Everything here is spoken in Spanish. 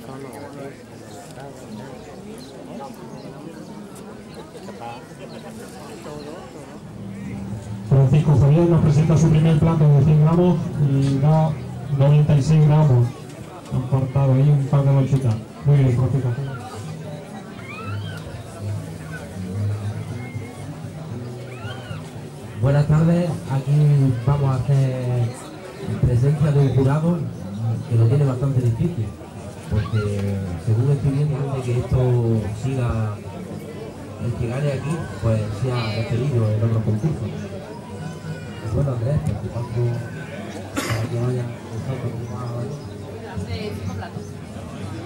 Francisco Javier nos presenta su primer plato de 100 gramos y da 96 gramos. Han faltado ahí un par de lonchitas. Muy bien, Francisco. Buenas tardes, aquí vamos a hacer presencia de un jurado que lo tiene bastante difícil, porque según estoy viendo, antes de que esto siga, el que gane aquí, pues sea despedido en otro concurso. Bueno, Andrés, pues te paso para que vaya usando como más.